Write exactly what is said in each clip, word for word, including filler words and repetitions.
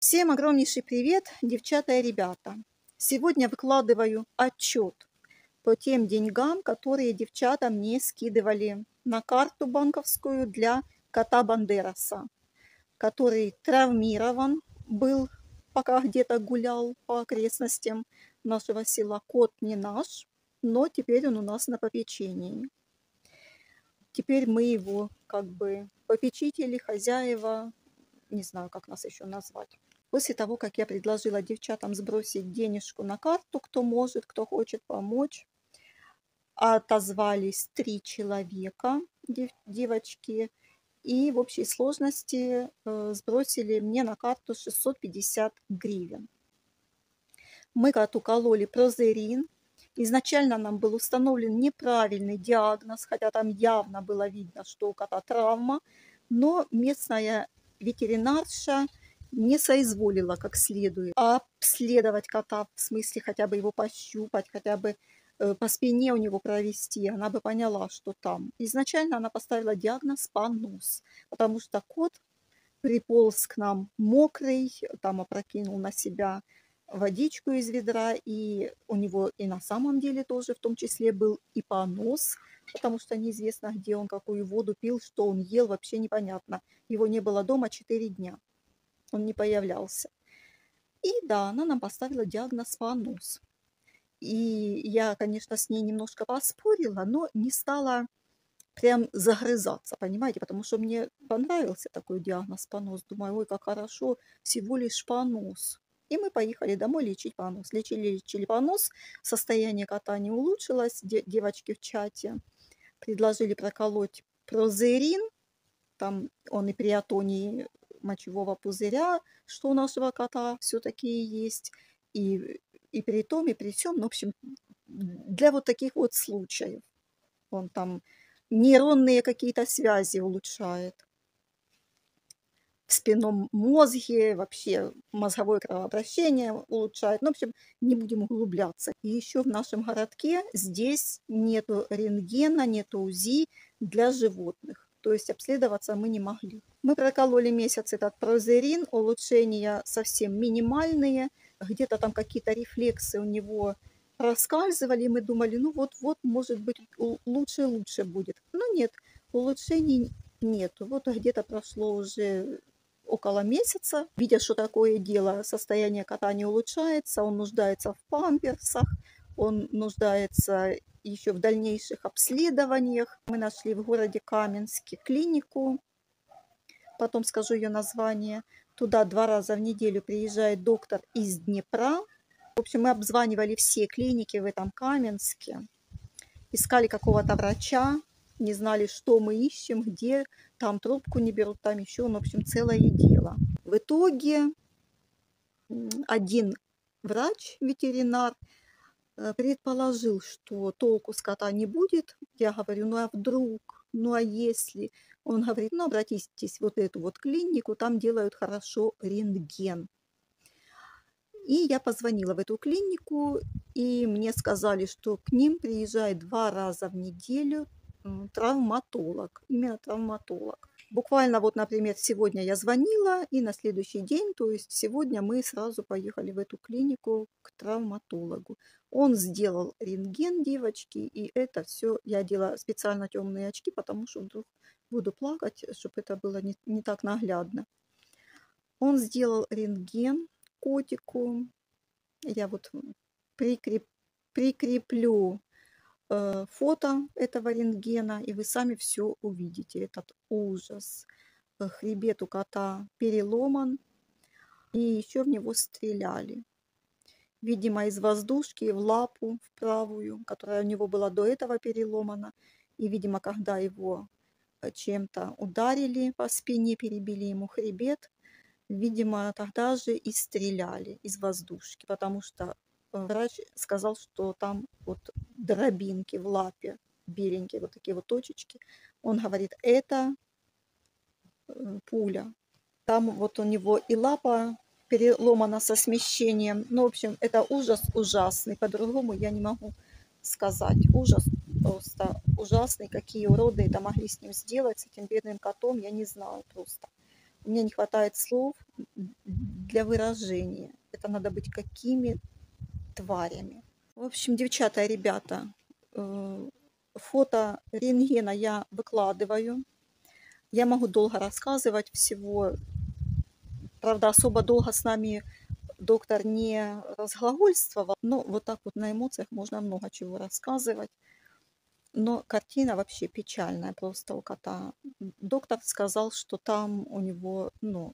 Всем огромнейший привет, девчата и ребята! Сегодня выкладываю отчет по тем деньгам, которые девчата мне скидывали на карту банковскую для кота Бандераса, который травмирован был, пока где-то гулял по окрестностям нашего села. Кот не наш, но теперь он у нас на попечении. Теперь мы его как бы попечители, хозяева, не знаю, как нас еще назвать. После того, как я предложила девчатам сбросить денежку на карту, кто может, кто хочет помочь, отозвались три человека, дев, девочки, и в общей сложности э, сбросили мне на карту шестьсот пятьдесят гривен. Мы коту кололи прозерин. Изначально нам был установлен неправильный диагноз, хотя там явно было видно, что у кота травма, но местная ветеринарша не соизволила как следует обследовать кота, в смысле хотя бы его пощупать, хотя бы э, по спине у него провести, она бы поняла, что там. Изначально она поставила диагноз понос, потому что кот приполз к нам мокрый, там опрокинул на себя водичку из ведра, и у него и на самом деле тоже в том числе был и понос, потому что неизвестно, где он, какую воду пил, что он ел, вообще непонятно. Его не было дома четыре дня, он не появлялся. И да, она нам поставила диагноз понос. И я, конечно, с ней немножко поспорила, но не стала прям загрызаться, понимаете, потому что мне понравился такой диагноз понос. Думаю, ой, как хорошо, всего лишь понос. И мы поехали домой лечить понос. Лечили, лечили понос, состояние кота не улучшилось. Девочки в чате предложили проколоть прозерин. Там он и при атонии мочевого пузыря, что у нашего кота все-таки есть. И, и при том, и при всем, ну, в общем, для вот таких вот случаев. Он там нейронные какие-то связи улучшает в спинном мозге, вообще мозговое кровообращение улучшает. Ну, в общем, не будем углубляться. И еще в нашем городке здесь нету рентгена, нету УЗИ для животных. То есть обследоваться мы не могли. Мы прокололи месяц этот прозерин, улучшения совсем минимальные. Где-то там какие-то рефлексы у него проскальзывали. Мы думали, ну вот-вот, может быть, лучше-лучше будет. Но нет, улучшений нету. Вот где-то прошло уже около месяца. Видя, что такое дело, состояние кота не улучшается, он нуждается в памперсах, он нуждается еще в дальнейших обследованиях. Мы нашли в городе Каменске клинику, потом скажу ее название. Туда два раза в неделю приезжает доктор из Днепра. В общем, мы обзванивали все клиники в этом Каменске, искали какого-то врача, не знали, что мы ищем, где, там трубку не берут, там еще, ну, в общем, целое дело. В итоге один врач, ветеринар, предположил, что толку с кота не будет. Я говорю, ну а вдруг, ну а если? Он говорит, ну обратитесь в вот эту вот клинику, там делают хорошо рентген. И я позвонила в эту клинику, и мне сказали, что к ним приезжает два раза в неделю травматолог, именно травматолог. Буквально вот, например, сегодня я звонила, и на следующий день, то есть сегодня мы сразу поехали в эту клинику к травматологу. Он сделал рентген, девочки, и это все, я одела специально темные очки, потому что вдруг буду плакать, чтобы это было не, не так наглядно. Он сделал рентген котику. Я вот прикреп, прикреплю фото этого рентгена, и вы сами все увидите. Этот ужас. Хребет у кота переломан, и еще в него стреляли. Видимо, из воздушки в лапу, в правую, которая у него была до этого переломана. И, видимо, когда его чем-то ударили по спине, перебили ему хребет, видимо, тогда же и стреляли из воздушки, потому что врач сказал, что там вот дробинки в лапе, беленькие вот такие вот точечки. Он говорит, это пуля. Там вот у него и лапа переломана со смещением. Ну, в общем, это ужас ужасный. По-другому я не могу сказать. Ужас просто ужасный. Какие уроды это могли с ним сделать, с этим бедным котом, я не знаю просто. мне не хватает слов для выражения. Это надо быть какими тварями. В общем, девчата и ребята, э, фото рентгена я выкладываю. Я могу долго рассказывать всего. Правда, особо долго с нами доктор не разглагольствовал. Но вот так вот на эмоциях можно много чего рассказывать. Но картина вообще печальная просто у кота. Доктор сказал, что там у него, ну,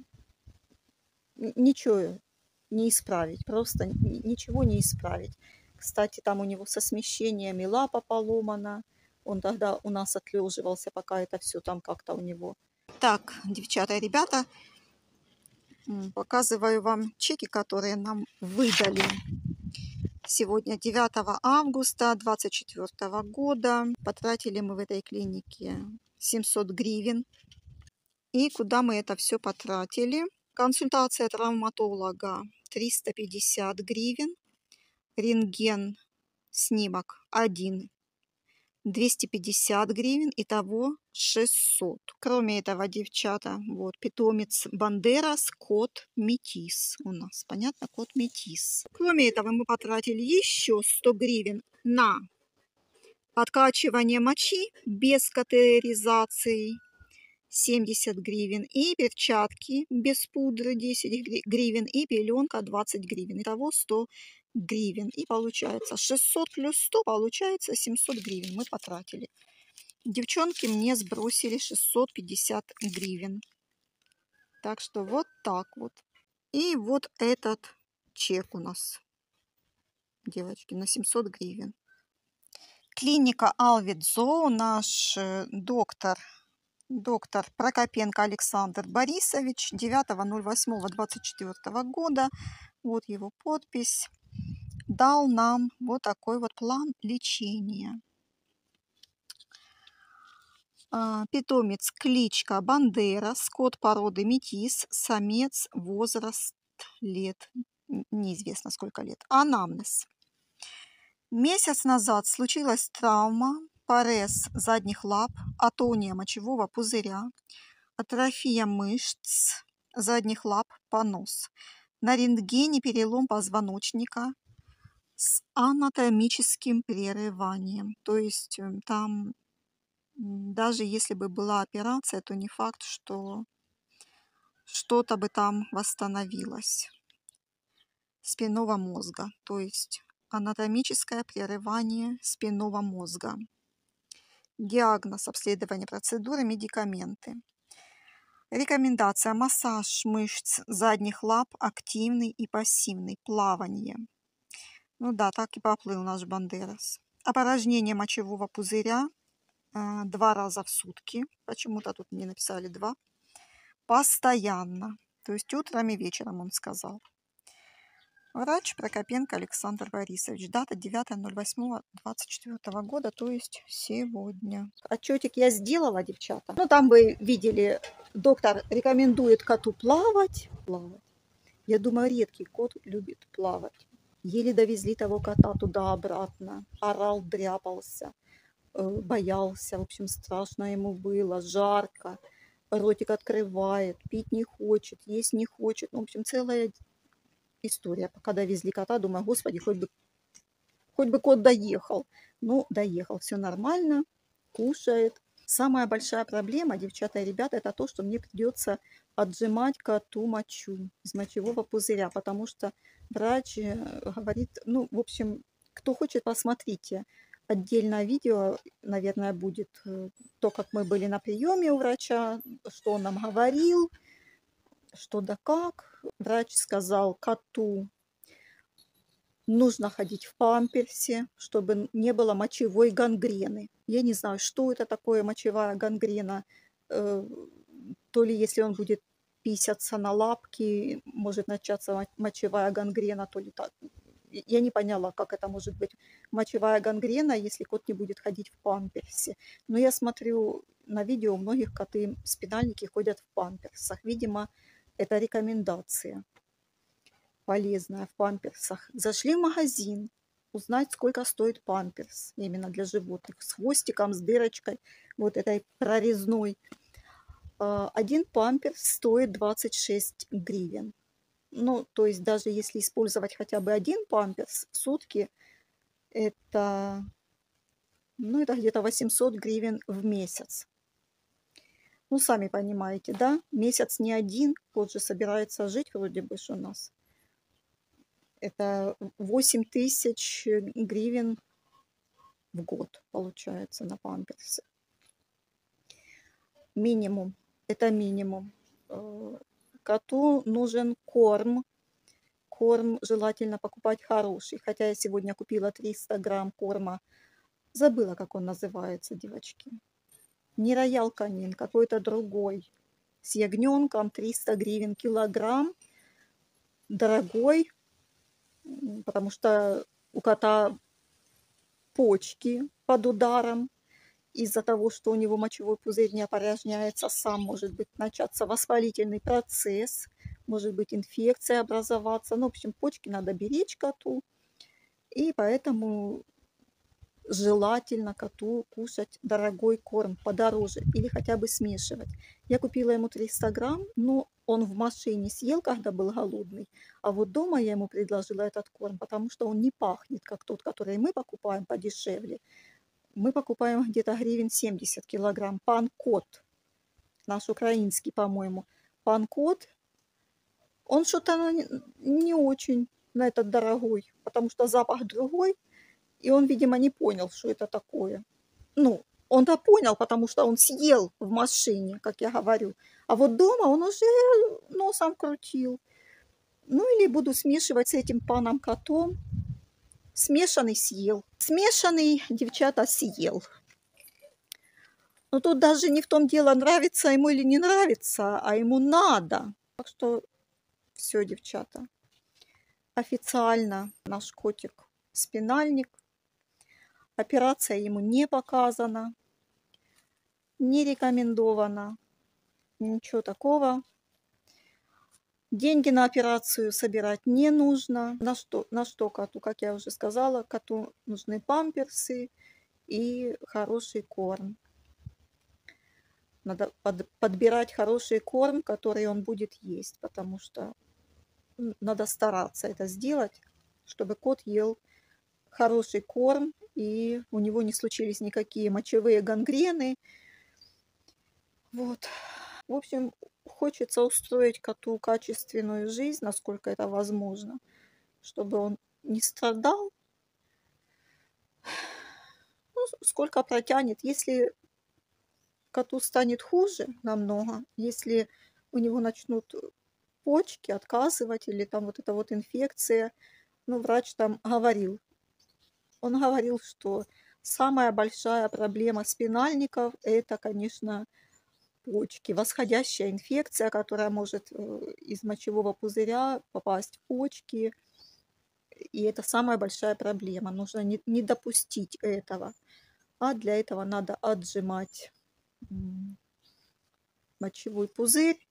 ничего не исправить, просто ничего не исправить. Кстати, там у него со смещениями лапа поломана. Он тогда у нас отлеживался, пока это все там как-то у него. Так, девчата и ребята, показываю вам чеки, которые нам выдали. Сегодня девятого августа двадцать четвёртого года. Потратили мы в этой клинике семьсот гривен. И куда мы это все потратили? Консультация травматолога триста пятьдесят гривен. Рентген, снимок один двести пятьдесят гривен. Итого шестьсот. Кроме этого, девчата, вот питомец Бандерас, кот Метис у нас. Понятно? Кот Метис. Кроме этого, мы потратили еще сто гривен на подкачивание мочи без катетеризации. семьдесят гривен. И перчатки без пудры десять гривен. И пеленка двадцать гривен. Итого сто гривен. И получается шестьсот плюс сто, получается семьсот гривен мы потратили. Девчонки мне сбросили шестьсот пятьдесят гривен. Так что вот так вот. И вот этот чек у нас, девочки, на семьсот гривен. Клиника Алвидзо, наш доктор Доктор Прокопенко Александр Борисович, девятого ноль восьмого двадцать четвёртого года, вот его подпись, дал нам вот такой вот план лечения. Питомец кличка Бандерас, кот породы Метис, самец, возраст лет, неизвестно сколько лет. Анамнез. Месяц назад случилась травма, парез задних лап, атония мочевого пузыря, атрофия мышц задних лап, понос. На рентгене перелом позвоночника с анатомическим прерыванием. То есть там даже если бы была операция, то не факт, что что-то бы там восстановилось. Спинного мозга. То есть анатомическое прерывание спинного мозга. Диагноз, обследование, процедуры, медикаменты. Рекомендация: массаж мышц задних лап, активный и пассивный, плавание. Ну да, так и поплыл наш Бандерас. Опорожнение мочевого пузыря э, два раза в сутки. Почему-то тут мне написали два. Постоянно. То есть утром и вечером, он сказал. Врач Прокопенко Александр Борисович. Дата девятое ноль восьмого двадцать четвёртого года, то есть сегодня. Отчетик я сделала, девчата. Ну, там вы видели, доктор рекомендует коту плавать. Плавать. Я думаю, редкий кот любит плавать. Еле довезли того кота туда-обратно. Орал, дряпался, боялся. В общем, страшно ему было, жарко. Ротик открывает, пить не хочет, есть не хочет. Ну, в общем, целая история. Пока довезли кота, думаю, господи, хоть бы, хоть бы кот доехал. Ну, доехал, все нормально, кушает. Самая большая проблема, девчата и ребята, это то, что мне придется отжимать коту мочу из мочевого пузыря, потому что врач говорит, ну, в общем, кто хочет, посмотрите. Отдельное видео, наверное, будет то, как мы были на приеме у врача, что он нам говорил, что да как. Врач сказал, коту нужно ходить в памперсе, чтобы не было мочевой гангрены. Я не знаю, что это такое мочевая гангрена. То ли если он будет писаться на лапки, может начаться мочевая гангрена, то ли так. Я не поняла, как это может быть мочевая гангрена, если кот не будет ходить в памперсе. Но я смотрю на видео, у многих коты спинальники ходят в памперсах. Видимо, это рекомендация полезная в памперсах. Зашли в магазин, узнать, сколько стоит памперс именно для животных. С хвостиком, с дырочкой, вот этой прорезной. Один памперс стоит двадцать шесть гривен. Ну, то есть даже если использовать хотя бы один памперс в сутки, это, ну, это где-то восемьсот гривен в месяц. Ну, сами понимаете, да? Месяц не один, кот же собирается жить вроде бы ж у нас. Это восемь тысяч гривен в год получается на памперсы. Минимум. Это минимум. Коту нужен корм. Корм желательно покупать хороший. Хотя я сегодня купила триста грамм корма. Забыла, как он называется, девочки. Не роял канин, какой-то другой. С ягненком триста гривен килограмм. Дорогой, потому что у кота почки под ударом. Из-за того, что у него мочевой пузырь не опорожняется сам, может быть начаться воспалительный процесс, может быть инфекция образоваться. Ну, в общем, почки надо беречь коту. И поэтому желательно коту кушать дорогой корм, подороже, или хотя бы смешивать. Я купила ему триста грамм, но он в машине съел, когда был голодный. А вот дома я ему предложила этот корм, потому что он не пахнет, как тот, который мы покупаем подешевле. Мы покупаем где-то гривен семьдесят килограмм. Пан-кот, наш украинский, по-моему. Пан-кот, он что-то не очень на этот дорогой, потому что запах другой. И он, видимо, не понял, что это такое. Ну, он-то понял, потому что он съел в машине, как я говорю. А вот дома он уже носом крутил. Ну, или буду смешивать с этим паном-котом. Смешанный съел. Смешанный, девчата, съел. Но тут даже не в том дело, нравится ему или не нравится, а ему надо. Так что все, девчата. Официально наш котик спинальник. Операция ему не показана, не рекомендована, ничего такого. Деньги на операцию собирать не нужно. На что, на что коту, как я уже сказала, коту нужны памперсы и хороший корм. Надо под, подбирать хороший корм, который он будет есть, потому что надо стараться это сделать, чтобы кот ел хороший корм, и у него не случились никакие мочевые гангрены. Вот. В общем, хочется устроить коту качественную жизнь, насколько это возможно, чтобы он не страдал. Ну, сколько протянет. Если коту станет хуже намного, если у него начнут почки отказывать или там вот эта вот инфекция, ну, врач там говорил, он говорил, что самая большая проблема спинальников – это, конечно, почки. Восходящая инфекция, которая может из мочевого пузыря попасть в почки. И это самая большая проблема. Нужно не, не допустить этого. А для этого надо отжимать мочевой пузырь.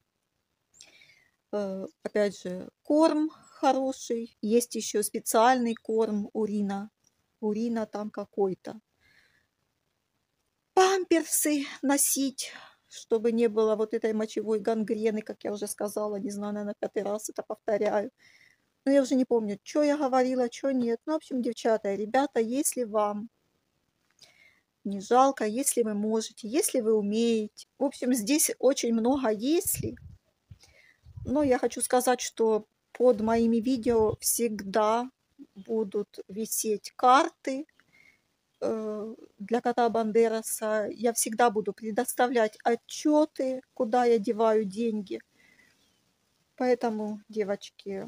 Опять же, корм хороший. Есть еще специальный корм урина. Урина там какой-то. Памперсы носить, чтобы не было вот этой мочевой гангрены, как я уже сказала. Не знаю, наверное, пятый раз это повторяю. Но я уже не помню, что я говорила, что нет. Ну, в общем, девчата и ребята, если вам не жалко, если вы можете, если вы умеете. В общем, здесь очень много «если». Но я хочу сказать, что под моими видео всегда будут висеть карты для кота Бандераса. Я всегда буду предоставлять отчеты, куда я деваю деньги. Поэтому, девочки,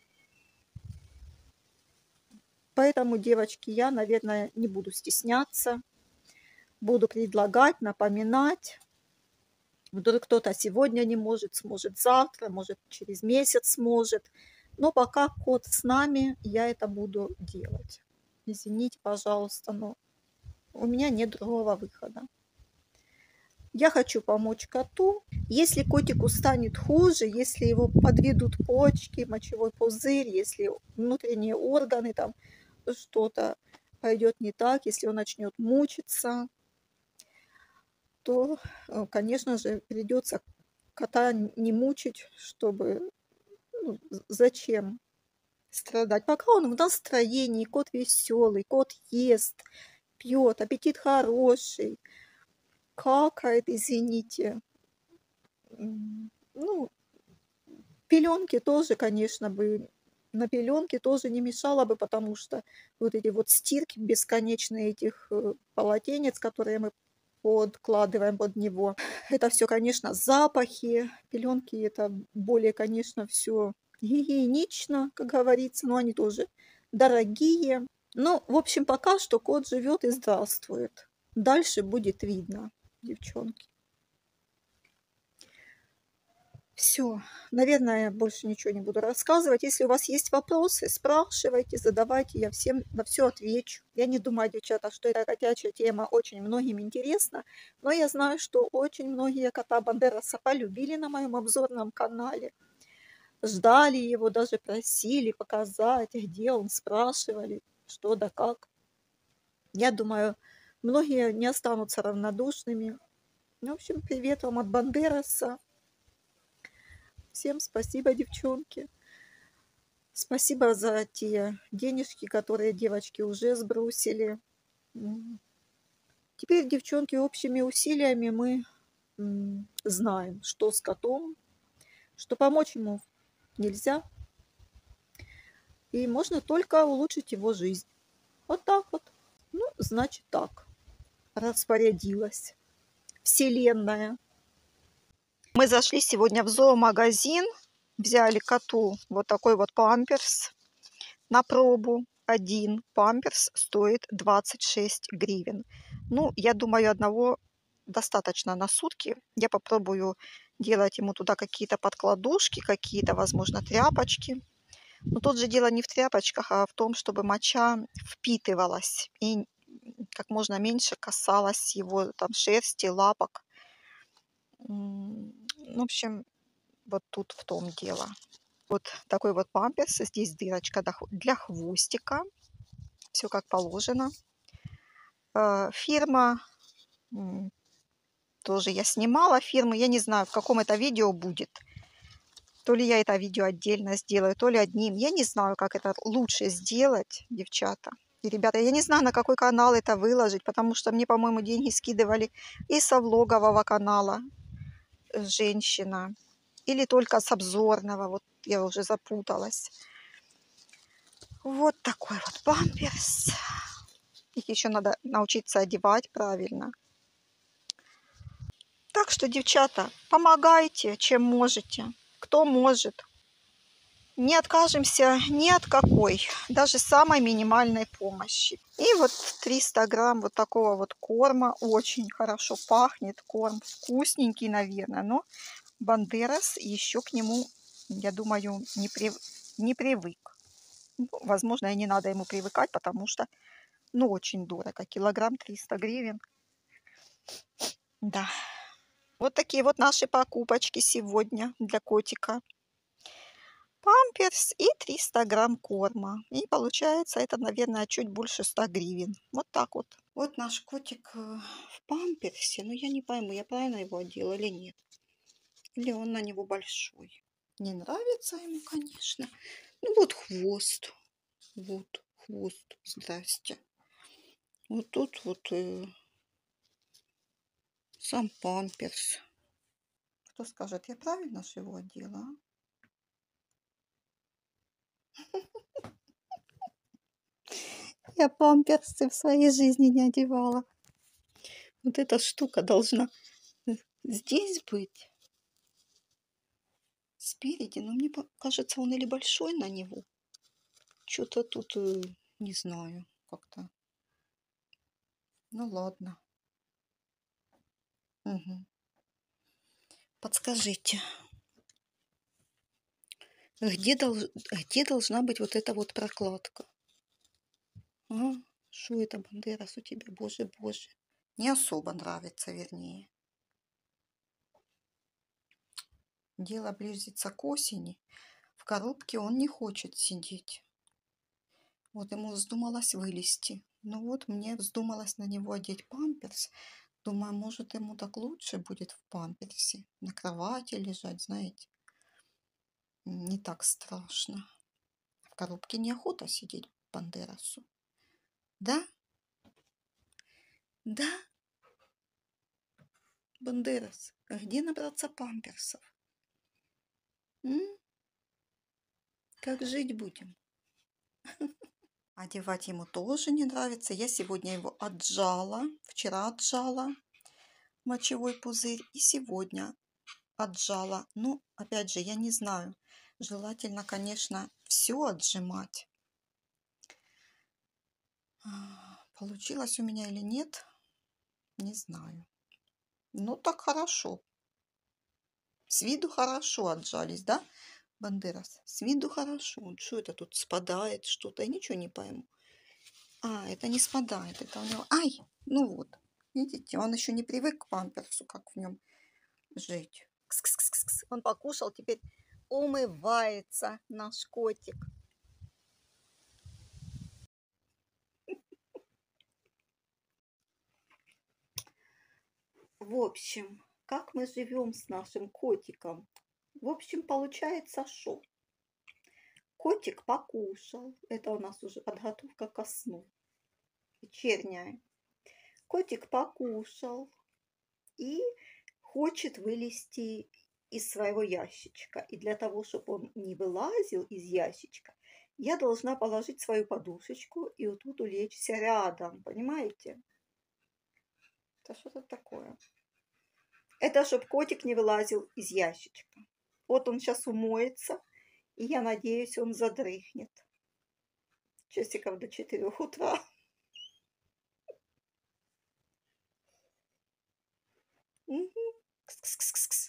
поэтому, девочки, я, наверное, не буду стесняться. Буду предлагать, напоминать. Вдруг кто-то сегодня не может, сможет завтра, может через месяц сможет. Но пока кот с нами, я это буду делать. Извините, пожалуйста, но у меня нет другого выхода. Я хочу помочь коту. Если котику станет хуже, если его подведут почки, мочевой пузырь, если внутренние органы, там что-то пойдет не так, если он начнет мучиться, то, э, конечно же, придется кота не мучить, чтобы, ну, з зачем страдать? Пока он в настроении, кот веселый, кот ест, пьет, аппетит хороший, какает, извините. М, ну, пеленки тоже, конечно бы, на пеленки тоже не мешало бы, потому что вот эти вот стирки бесконечные этих э, полотенец, которые мы подкладываем под него, это все, конечно, запахи. Пеленки это более, конечно, все гигиенично, как говорится, но они тоже дорогие. Ну, в общем, пока что кот живет и здравствует. Дальше будет видно, девчонки. Все, наверное, больше ничего не буду рассказывать. Если у вас есть вопросы, спрашивайте, задавайте, я всем на все отвечу. Я не думаю, девчата, что эта котячья тема очень многим интересна, но я знаю, что очень многие кота Бандераса полюбили на моем обзорном канале. Ждали его, даже просили показать, где он, спрашивали, что да как. Я думаю, многие не останутся равнодушными. В общем, привет вам от Бандераса. Всем спасибо, девчонки. Спасибо за те денежки, которые девочки уже сбросили. Теперь, девчонки, общими усилиями мы знаем, что с котом, что помочь ему нельзя. И можно только улучшить его жизнь. Вот так вот. Ну, значит так. Распорядилась Вселенная. Мы зашли сегодня в зоомагазин. Взяли коту вот такой вот памперс на пробу. Один памперс стоит двадцать шесть гривен. Ну, я думаю, одного достаточно на сутки. Я попробую делать ему туда какие-то подкладушки, какие-то, возможно, тряпочки. Но тут же дело не в тряпочках, а в том, чтобы моча впитывалась и как можно меньше касалась его там шерсти, лапок. В общем, вот тут в том дело. Вот такой вот памперс. Здесь дырочка для хвостика. Все как положено. Фирма, тоже я снимала фирму. Я не знаю, в каком это видео будет. То ли я это видео отдельно сделаю, то ли одним. Я не знаю, как это лучше сделать, девчата. И, ребята, я не знаю, на какой канал это выложить, потому что мне, по-моему, деньги скидывали и со влогового канала женщина. Или только с обзорного. Вот я уже запуталась. Вот такой вот памперс. Их еще надо научиться одевать правильно. Так что, девчата, помогайте, чем можете. Кто может. Не откажемся ни от какой, даже самой минимальной помощи. И вот триста грамм вот такого вот корма. Очень хорошо пахнет корм. Вкусненький, наверное. Но Бандерас еще к нему, я думаю, не, при... не привык. Ну, возможно, и не надо ему привыкать, потому что, ну, очень дорого. Килограмм триста гривен. Да. Вот такие вот наши покупочки сегодня для котика. Памперс и триста грамм корма. И получается это, наверное, чуть больше ста гривен. Вот так вот. Вот наш котик в памперсе. Но я не пойму, я правильно его одела или нет. Или он на него большой. Не нравится ему, конечно. Ну вот хвост. Вот хвост. Здрасте. Вот тут вот э, сам памперс. Кто скажет, я правильно же его одела? А? Я памперсы в своей жизни не одевала. Вот эта штука должна здесь быть. Спереди. Но мне кажется, он или большой на него. Что-то тут, не знаю, как-то. Ну ладно. Угу. Подскажите. Где, долж... где должна быть вот эта вот прокладка? А? Что это, Бандерас, у тебя? Боже, боже. Не особо нравится, вернее. Дело близится к осени. В коробке он не хочет сидеть. Вот ему вздумалось вылезти. Ну вот мне вздумалось на него одеть памперс. Думаю, может, ему так лучше будет в памперсе. На кровати лежать, знаете. Не так страшно. В коробке неохота сидеть Бандерасу. Да? Да? Бандерас, а где набраться памперсов? М? Как жить будем? Одевать ему тоже не нравится. Я сегодня его отжала. Вчера отжала мочевой пузырь. И сегодня отжала. Ну, опять же, я не знаю. Желательно, конечно, все отжимать. Получилось у меня или нет, не знаю. Ну, так хорошо. С виду хорошо отжались, да, Бандерас? С виду хорошо. Что это тут спадает что-то? Я ничего не пойму. А, это не спадает. Это у него... Ай! Ну вот. Видите, он еще не привык к памперсу, как в нем жить. Кс-кс-кс-кс. Он покушал, теперь умывается наш котик. В общем, как мы живем с нашим котиком? В общем, получается, что котик покушал. Это у нас уже подготовка ко сну. Вечерняя. Котик покушал и хочет вылезти из своего ящичка. И для того, чтобы он не вылазил из ящичка, я должна положить свою подушечку и вот тут улечься рядом. Понимаете? Это что-то такое. Это чтобы котик не вылазил из ящичка. Вот он сейчас умоется, и я надеюсь, он задрыхнет. Часиков до четырех утра. Угу. Кс-кс-кс-кс.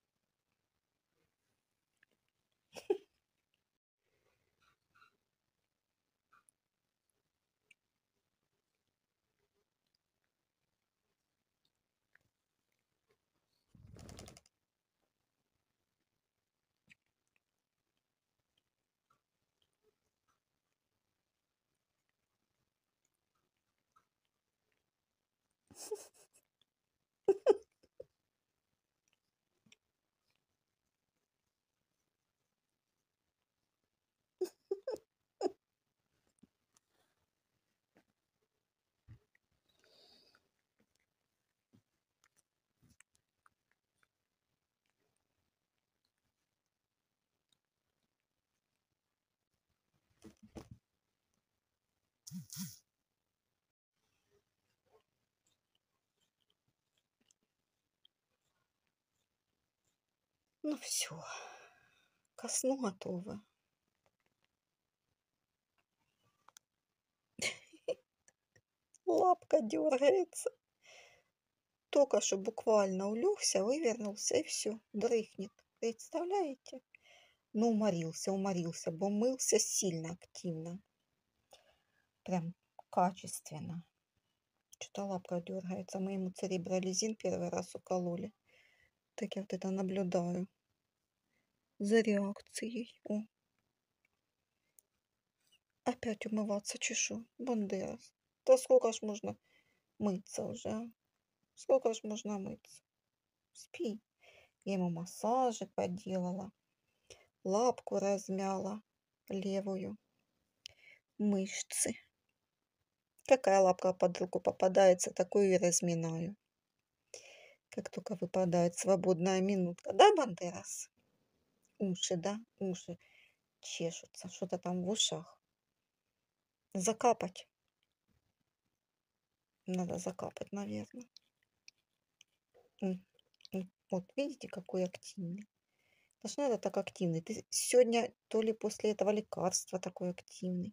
Ну все, ко сну готова. Лапка дергается. Только что буквально улегся, вывернулся и все, дрыхнет. Представляете? Ну, уморился, уморился, бо мылся сильно активно. Прям качественно. Что-то лапка дергается. Мы ему церебролизин первый раз укололи. Так я вот это наблюдаю за реакцией. О. Опять умываться чешу. Бандерас. Да сколько ж можно мыться уже, а? Сколько ж можно мыться? Спи. Я ему массажи поделала. Лапку размяла левую. Мышцы. Какая лапка под руку попадается, такую и разминаю. Как только выпадает свободная минутка. Да, Бандерас? Уши, да? Уши чешутся. Что-то там в ушах. Закапать. Надо закапать, наверное. Вот видите, какой активный. Должна это так активный. Ты сегодня то ли после этого лекарства такой активный.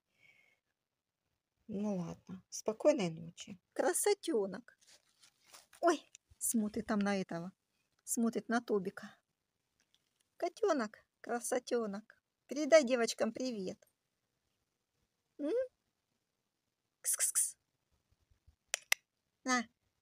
Ну ладно. Спокойной ночи. Красотенок. Ой, смотрит там на этого. Смотрит на Тобика. Котенок, красотенок. Передай девочкам привет. М? Кс-кс-кс. На.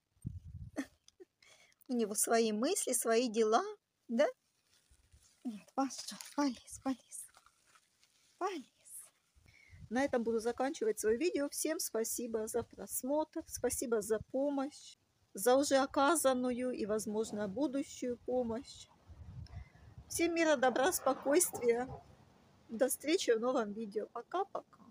У него свои мысли, свои дела, да? Нет, пошел, полез, полез. Полез. На этом буду заканчивать свое видео. Всем спасибо за просмотр, спасибо за помощь. за уже оказанную и, возможно, будущую помощь. Всем мира, добра, спокойствия. До встречи в новом видео. Пока-пока.